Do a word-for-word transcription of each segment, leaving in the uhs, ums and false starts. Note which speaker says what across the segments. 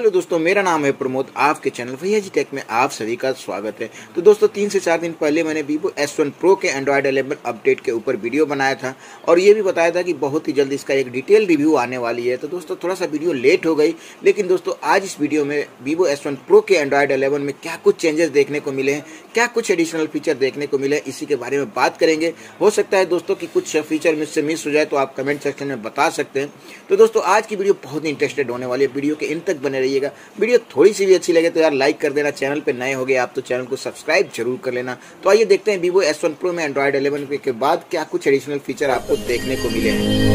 Speaker 1: Hello दोस्तों, मेरा नाम है प्रमोद। आपके चैनल भैया जी टेक में आप सभी का स्वागत है। तो दोस्तों, तीन से चार दिन पहले मैंने वीवो एस वन प्रो के एंड्रॉयड इलेवन अपडेट के ऊपर वीडियो बनाया था और ये भी बताया था कि बहुत ही जल्द इसका एक डिटेल रिव्यू आने वाली है। तो दोस्तों, थोड़ा सा वीडियो लेट हो गई, लेकिन दोस्तों आज इस वीडियो में वीवो एस वन प्रो के एंड्रॉयड इलेवन में क्या कुछ चेंजेस देखने को मिले हैं, क्या कुछ एडिशनल फीचर देखने को मिले हैं, इसी के बारे में बात करेंगे। हो सकता है दोस्तों कि कुछ फीचर मुझसे मिस हो जाए तो आप कमेंट सेक्शन में बता सकते हैं। तो दोस्तों, आज की वीडियो बहुत ही इंटरेस्टेड होने वाली है, वीडियो के इन तक बने रहिएगा। वीडियो थोड़ी सी भी अच्छी लगे तो यार लाइक कर देना, चैनल पे नए हो गए आप तो चैनल को सब्सक्राइब जरूर कर लेना। तो आइए देखते हैं वीवो एस वन प्रो में एंड्रॉयड इलेवन के बाद क्या कुछ एडिशनल फीचर आपको देखने को मिले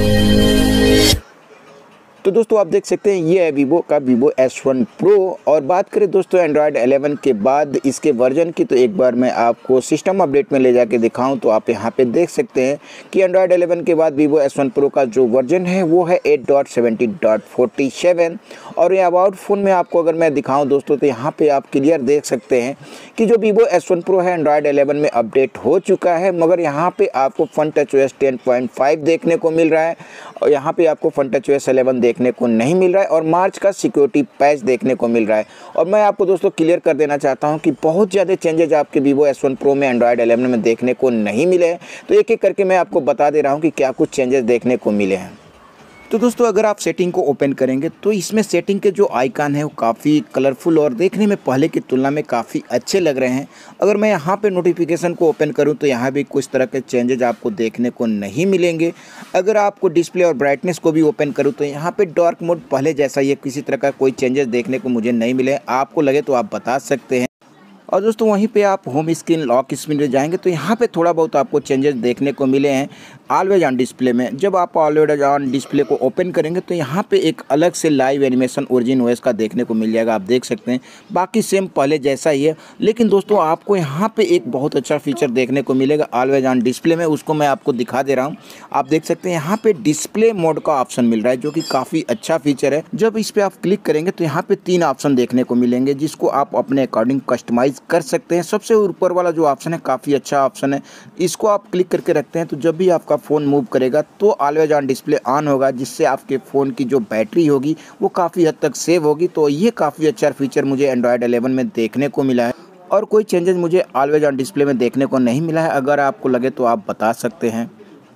Speaker 1: हैं। तो दोस्तों, आप देख सकते हैं ये है वीवो का वीवो एस वन प्रो। और बात करें दोस्तों एंड्रॉयड इलेवन के बाद इसके वर्जन की, तो एक बार मैं आपको सिस्टम अपडेट में ले जाके दिखाऊं तो आप यहाँ पे देख सकते हैं कि एंड्रॉयड इलेवन के बाद वीवो एस वन प्रो का जो वर्जन है वो है eight dot seventy dot forty seven. और ये अबाउट फ़ोन में आपको अगर मैं दिखाऊँ दोस्तों तो यहाँ पर आप क्लियर देख सकते हैं कि जो वीवो एस वन प्रो है एंड्रॉयड इलेवन में अपडेट हो चुका है, मगर यहाँ पर आपको Funtouch OS ten point five देखने को मिल रहा है और यहाँ पर आपको फन टच ओएस इलेवन देखने को नहीं मिल रहा है और मार्च का सिक्योरिटी पैच देखने को मिल रहा है। और मैं आपको दोस्तों क्लियर कर देना चाहता हूं कि बहुत ज़्यादा चेंजेस आपके वीवो एस वन प्रो में एंड्रॉयड इलेवन में देखने को नहीं मिले हैं। तो एक एक करके मैं आपको बता दे रहा हूं कि क्या कुछ चेंजेस देखने को मिले हैं। तो दोस्तों, अगर आप सेटिंग को ओपन करेंगे तो इसमें सेटिंग के जो आइकन है वो काफ़ी कलरफुल और देखने में पहले की तुलना में काफ़ी अच्छे लग रहे हैं। अगर मैं यहाँ पे नोटिफिकेशन को ओपन करूँ तो यहाँ भी कुछ तरह के चेंजेस आपको देखने को नहीं मिलेंगे। अगर आपको डिस्प्ले और ब्राइटनेस को भी ओपन करूँ तो यहाँ पे डार्क मोड पहले जैसा ही है, किसी तरह का कोई चेंजेस देखने को मुझे नहीं मिले। आपको लगे तो आप बता सकते हैं। और दोस्तों, वहीं पे आप होम स्क्रीन लॉक स्क्रीन में जाएंगे तो यहाँ पे थोड़ा बहुत आपको चेंजेस देखने को मिले हैं ऑलवेज ऑन डिस्प्ले में। जब आप ऑलवेज ऑन डिस्प्ले को ओपन करेंगे तो यहाँ पे एक अलग से लाइव एनिमेशन ओरिजिन ओएस का देखने को मिल जाएगा, आप देख सकते हैं। बाकी सेम पहले जैसा ही है, लेकिन दोस्तों आपको यहाँ पे एक बहुत अच्छा फीचर देखने को मिलेगा ऑलवेज ऑन डिस्प्ले में, उसको मैं आपको दिखा दे रहा हूँ। आप देख सकते हैं यहाँ पे डिस्प्ले मोड का ऑप्शन मिल रहा है जो कि काफ़ी अच्छा फीचर है। जब इस पर आप क्लिक करेंगे तो यहाँ पे तीन ऑप्शन देखने को मिलेंगे जिसको आप अपने अकॉर्डिंग कस्टमाइज कर सकते हैं। सबसे ऊपर वाला जो ऑप्शन है काफ़ी अच्छा ऑप्शन है, इसको आप क्लिक करके रखते हैं तो जब भी आपका फ़ोन मूव करेगा तो ऑलवेज ऑन डिस्प्ले ऑन होगा, जिससे आपके फ़ोन की जो बैटरी होगी वो काफ़ी हद तक सेव होगी। तो ये काफ़ी अच्छा फीचर मुझे एंड्रॉयड इलेवन में देखने को मिला है और कोई चेंजेस मुझे ऑलवेज ऑन डिस्प्ले में देखने को नहीं मिला है। अगर आपको लगे तो आप बता सकते हैं।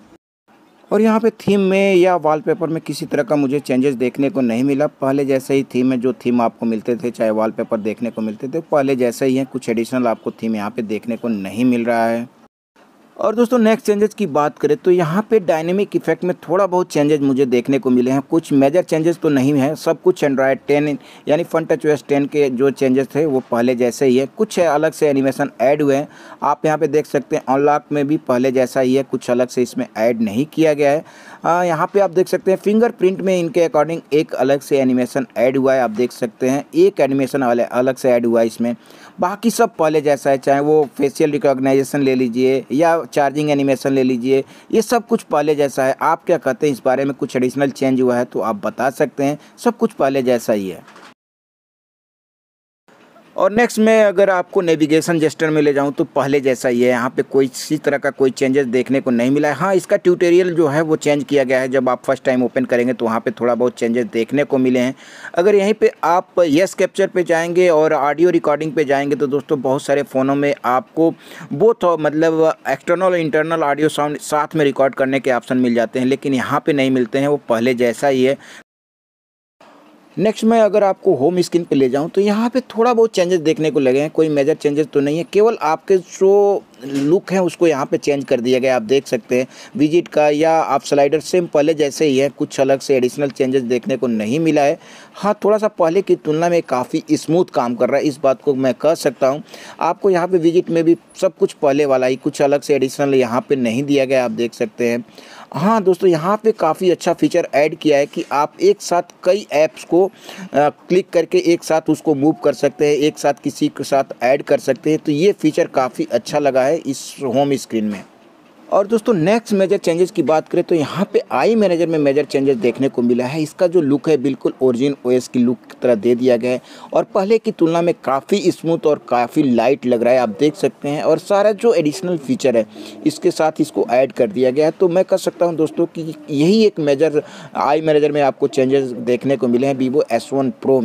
Speaker 1: और यहाँ पे थीम में या वॉलपेपर में किसी तरह का मुझे चेंजेस देखने को नहीं मिला। पहले जैसे ही थीम में जो थीम आपको मिलते थे, चाहे वॉलपेपर देखने को मिलते थे, पहले जैसे ही हैं। कुछ एडिशनल आपको थीम यहाँ पे देखने को नहीं मिल रहा है। और दोस्तों, नेक्स्ट चेंजेस की बात करें तो यहाँ पे डायनेमिक इफेक्ट में थोड़ा बहुत चेंजेस मुझे देखने को मिले हैं। कुछ मेजर चेंजेस तो नहीं है, सब कुछ एंड्रॉयड टेन यानी फन टच ओएस टेन के जो चेंजेस थे वो पहले जैसे ही है। कुछ अलग से एनिमेशन ऐड हुए हैं, आप यहाँ पे देख सकते हैं। अनलॉक में भी पहले जैसा ही है, कुछ अलग से इसमें ऐड नहीं किया गया है। आ, यहाँ पे आप देख सकते हैं फिंगरप्रिंट में इनके अकॉर्डिंग एक अलग से एनिमेशन ऐड हुआ है, आप देख सकते हैं। एक एनिमेशन वाले अलग से ऐड हुआ है इसमें, बाकी सब पहले जैसा है। चाहे वो फेशियल रिकॉग्नाइजेशन ले लीजिए या चार्जिंग एनिमेशन ले लीजिए, ये सब कुछ पहले जैसा है। आप क्या कहते हैं इस बारे में? कुछ एडिशनल चेंज हुआ है तो आप बता सकते हैं। सब कुछ पहले जैसा ही है। और नेक्स्ट में अगर आपको नेविगेशन जेस्टर में ले जाऊं तो पहले जैसा ही है, यहाँ पे कोई किसी तरह का कोई चेंजेस देखने को नहीं मिला है। हाँ, इसका ट्यूटोरियल जो है वो चेंज किया गया है। जब आप फर्स्ट टाइम ओपन करेंगे तो वहाँ पे थोड़ा बहुत चेंजेस देखने को मिले हैं। अगर यहीं पे आप येस कैप्चर पे जाएंगे और ऑडियो रिकॉर्डिंग पे जाएंगे तो दोस्तों बहुत सारे फ़ोनों में आपको बोथ मतलब एक्सटर्नल और इंटरनल ऑडियो साउंड साथ में रिकॉर्ड करने के ऑप्शन मिल जाते हैं, लेकिन यहाँ पर नहीं मिलते हैं, वो पहले जैसा ही है। नेक्स्ट में अगर आपको होम स्क्रीन पे ले जाऊं तो यहाँ पे थोड़ा बहुत चेंजेस देखने को लगे हैं। कोई मेजर चेंजेस तो नहीं है, केवल आपके जो लुक है उसको यहाँ पे चेंज कर दिया गया, आप देख सकते हैं। विजिट का या आप स्लाइडर सेम पहले जैसे ही है, कुछ अलग से एडिशनल चेंजेस देखने को नहीं मिला है। हाँ, थोड़ा सा पहले की तुलना में काफ़ी स्मूथ काम कर रहा है, इस बात को मैं कह सकता हूँ। आपको यहाँ पे विजिट में भी सब कुछ पहले वाला ही, कुछ अलग से एडिशनल यहाँ पे नहीं दिया गया, आप देख सकते हैं। हाँ दोस्तों, यहाँ पे काफ़ी अच्छा फीचर ऐड किया है कि आप एक साथ कई ऐप्स को आ, क्लिक करके एक साथ उसको मूव कर सकते हैं, एक साथ किसी के साथ ऐड कर सकते हैं। तो ये फीचर काफ़ी अच्छा लगा है इस होम स्क्रीन में। और दोस्तों, नेक्स्ट मेजर चेंजेस की बात करें तो यहाँ पे आई मैनेजर में मेजर चेंजेस देखने को मिला है। इसका जो लुक है बिल्कुल ओरिजिन ओएस की लुक की तरह दे दिया गया है और पहले की तुलना में काफ़ी स्मूथ और काफ़ी लाइट लग रहा है, आप देख सकते हैं। और सारा जो एडिशनल फीचर है इसके साथ इसको ऐड कर दिया गया है। तो मैं कह सकता हूँ दोस्तों कि यही एक मेजर आई मैनेजर में आपको चेंजेस देखने को मिले हैं वीवो एस वन प्रो में।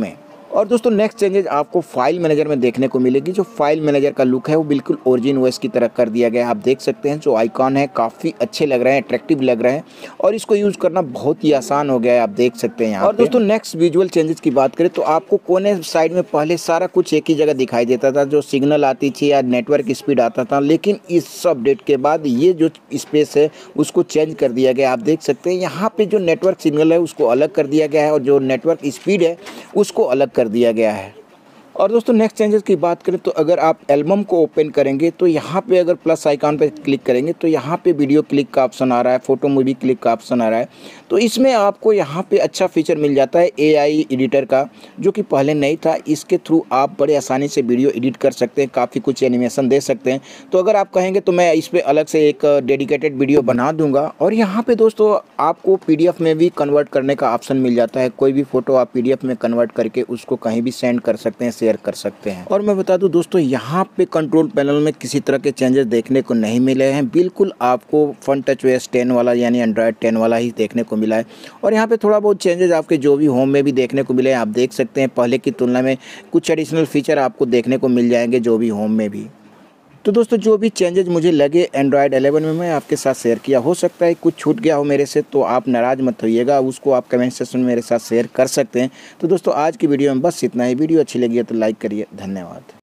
Speaker 1: और दोस्तों नेक्स्ट चेंजेस आपको फाइल मैनेजर में देखने को मिलेगी। जो फाइल मैनेजर का लुक है वो बिल्कुल ओरिजिन ओएस की तरह कर दिया गया है। आप देख सकते हैं जो आइकॉन है काफ़ी अच्छे लग रहे हैं, अट्रैक्टिव लग रहे हैं और इसको यूज़ करना बहुत ही आसान हो गया है, आप देख सकते हैं यहाँ। और दोस्तों नेक्स्ट विजुअल चेंजेस की बात करें तो आपको कोने साइड में पहले सारा कुछ एक ही जगह दिखाई देता था, जो सिग्नल आती थी या नेटवर्क स्पीड आता था, लेकिन इस अपडेट के बाद ये जो स्पेस है उसको चेंज कर दिया गया। आप देख सकते हैं यहाँ पे जो नेटवर्क सिग्नल है उसको अलग कर दिया गया है और जो नेटवर्क स्पीड है उसको अलग कर दिया गया है। और दोस्तों नेक्स्ट चेंजेस की बात करें तो अगर आप एल्बम को ओपन करेंगे तो यहाँ पे अगर प्लस आइकॉन पे क्लिक करेंगे तो यहाँ पे वीडियो क्लिक का ऑप्शन आ रहा है, फोटो मूवी क्लिक का ऑप्शन आ रहा है। तो इसमें आपको यहाँ पे अच्छा फीचर मिल जाता है एआई एडिटर का, जो कि पहले नहीं था। इसके थ्रू आप बड़े आसानी से वीडियो एडिट कर सकते हैं, काफ़ी कुछ एनिमेशन दे सकते हैं। तो अगर आप कहेंगे तो मैं इस पर अलग से एक डेडिकेटेड वीडियो बना दूंगा। और यहाँ पे दोस्तों आपको पीडीएफ में भी कन्वर्ट करने का ऑप्शन मिल जाता है। कोई भी फोटो आप पीडीएफ में कन्वर्ट करके उसको कहीं भी सेंड कर सकते हैं, शेयर कर सकते हैं। और मैं बता दूं दोस्तों यहाँ पे कंट्रोल पैनल में किसी तरह के चेंजेस देखने को नहीं मिले हैं। बिल्कुल आपको फन टच ओएस टेन वाला यानी एंड्रॉयड टेन वाला ही देखने को मिला है। और यहाँ पे थोड़ा बहुत चेंजेस आपके जो भी होम में भी देखने को मिले हैं, आप देख सकते हैं पहले की तुलना में कुछ एडिशनल फीचर आपको देखने को मिल जाएंगे जो भी होम में भी। तो दोस्तों जो भी चेंजेस मुझे लगे एंड्रॉयड इलेवन में मैं आपके साथ शेयर किया। हो सकता है कुछ छूट गया हो मेरे से, तो आप नाराज़ मत होइएगा, उसको आप कमेंट सेक्शन में मेरे साथ शेयर कर सकते हैं। तो दोस्तों आज की वीडियो में बस इतना ही। वीडियो अच्छी लगी है तो लाइक करिए। धन्यवाद।